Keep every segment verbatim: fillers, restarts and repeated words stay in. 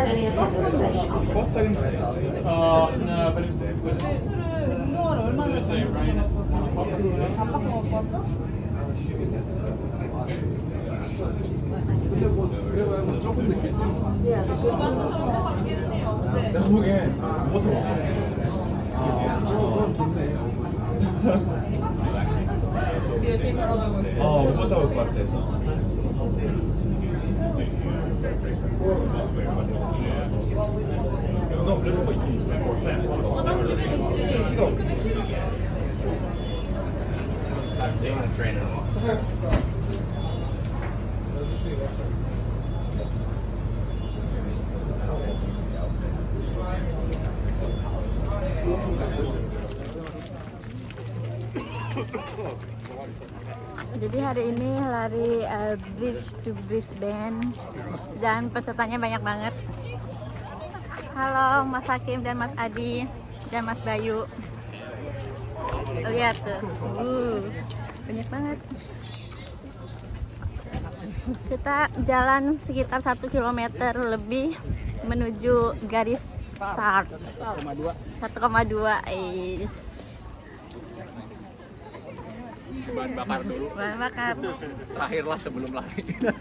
어, 못 갔다 올 것 같아서. 너 그래서 뭐 있긴 있어. 어, 난 집에 있지. 근데 키가 I'm taking a train. Jadi hari ini lari uh, Bridge to Brisbane dan pesertanya banyak banget. Halo Mas Hakim dan Mas Adi dan Mas Bayu. Lihat tuh, uh, banyak banget. Kita jalan sekitar satu kilometer lebih menuju garis start. satu koma dua is. Bahan bakar dulu. Bahan bakar. Terakhir lah sebelum lari.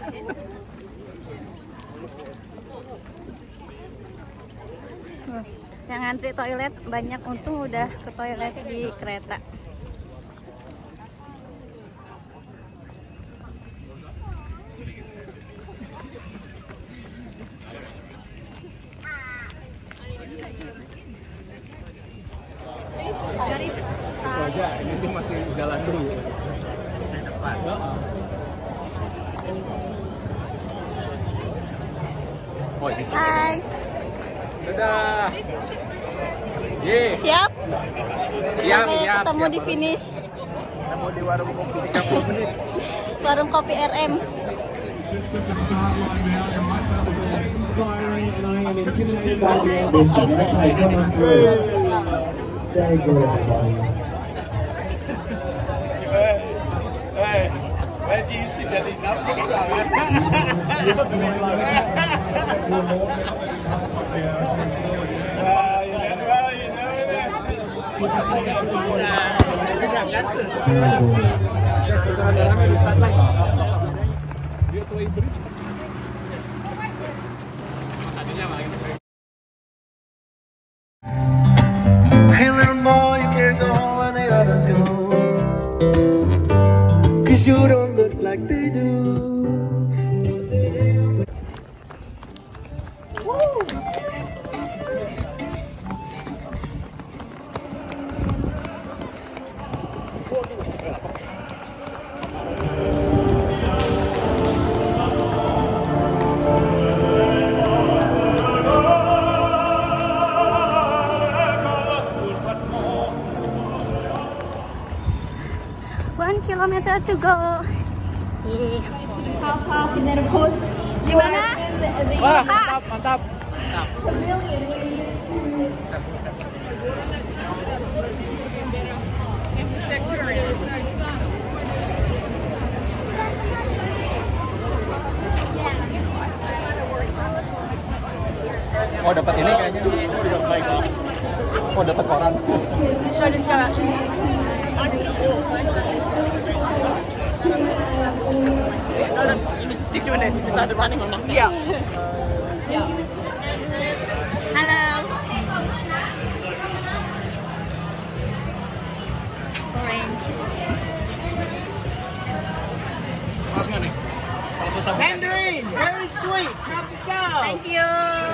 Yang ngantri toilet banyak, untung udah ke toilet di kereta. Itu aja, ini tuh masih jalan dulu. Oh, ini Hai. Dadah. Ye. Siap? Siap, Sampai siap. ketemu siap, di finish. Ketemu di warung kopi tiga puluh menit. Warung kopi R M. Hey, where do you see that these numbers Hey little boy, you can't go where the others go, 'cause you don't look like they do. One kilometer to go. Yeah. Gimana? Wah, mantap, mantap. Mantap. Oh, dapat ini kayaknya. Oh, dapat koran. Show this guy. No, no, you need to stick doing this. It's either running or nothing. Yeah. Yeah. Halo. Orange. Pas nggak nih? Kalau susah. Mandarin, very sweet. Help yourself. Thank you.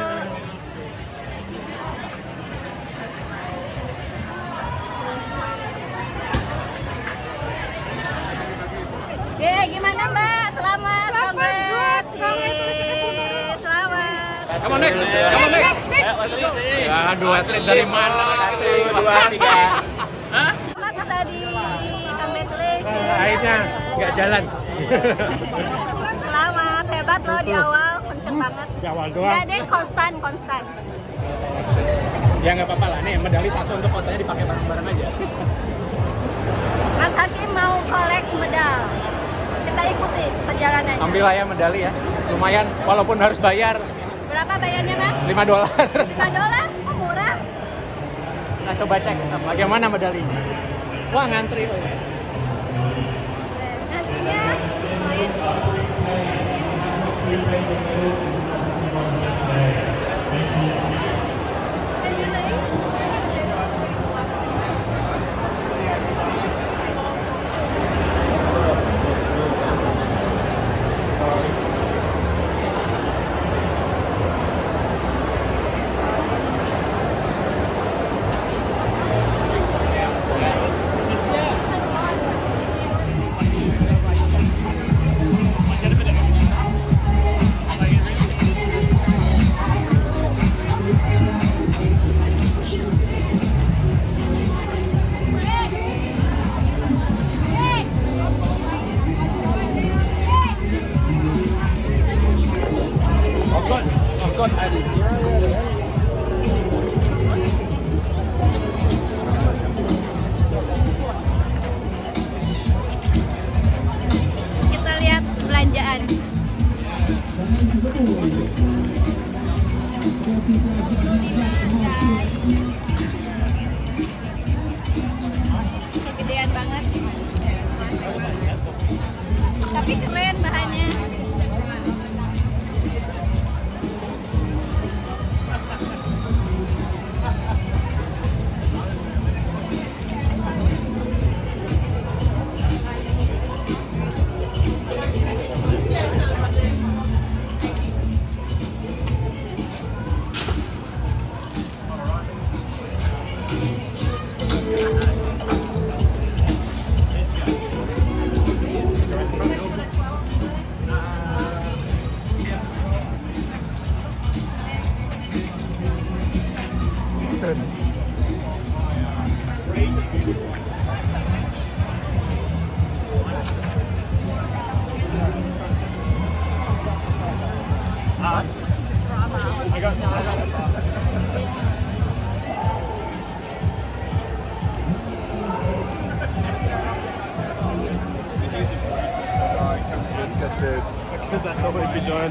Yeah, gimana Mbak? Selamat, congrats. Yeay, selamat. Kamu naik, kamu naik. Ya, dua atlet dari mana? Satu, dua, tiga. Hah? Selamat Mas Adi. Congratulations. akhirnya nggak jalan. Selamat, hebat loh di awal, kenceng banget. Di awal doang. Nggak deh, konstan, konstan. Ya nggak apa-apa lah, nih medali satu untuk fotonya dipakai bareng-bareng aja. Mas Hakim mau kolek medal. Kita ikuti perjalanannya. Ambil aja medali ya, lumayan walaupun harus bayar. Berapa bayarnya, Mas? lima dolar. lima dolar? Oh, murah. Nah, coba cek bagaimana medalinya. Wah, ngantri. Nantinya kita lihat belanjaan. Kegedean banget. Tapi keren bahannya. Because I thought we'd be done.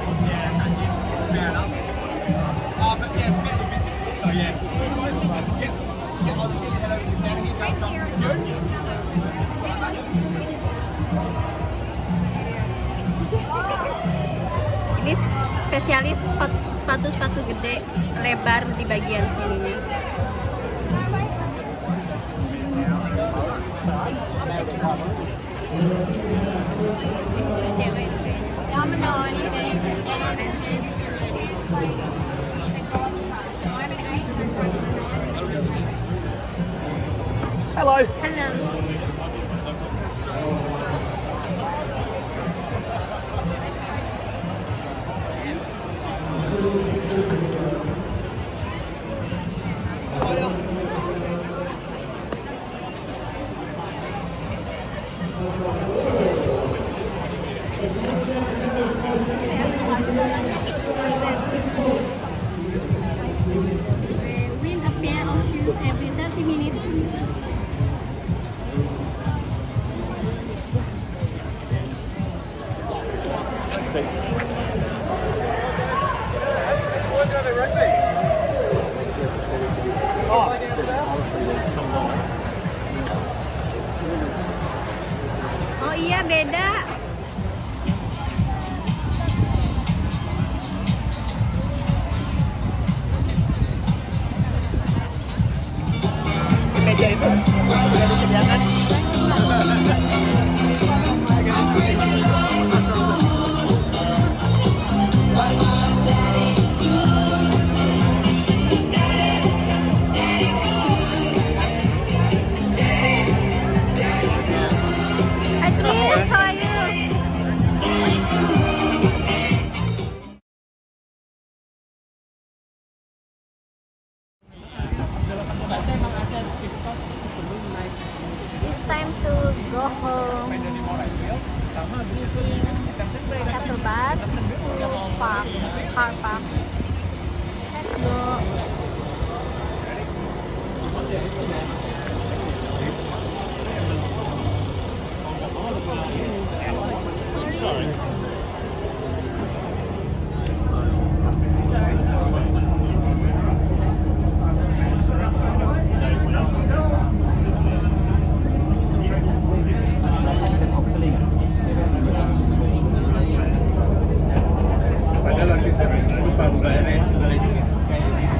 Ini spesialis sepatu-sepatu gede lebar di bagian sininya. Hello. Hello. Win a pair of shoes every thirty minutes. Oh iya, beda. Meja itu sudah disediakan. Hi Chris, how are you? It's time to go home using shuttle bus to park, car park. Let's go. Sorry. Lupa buka ini.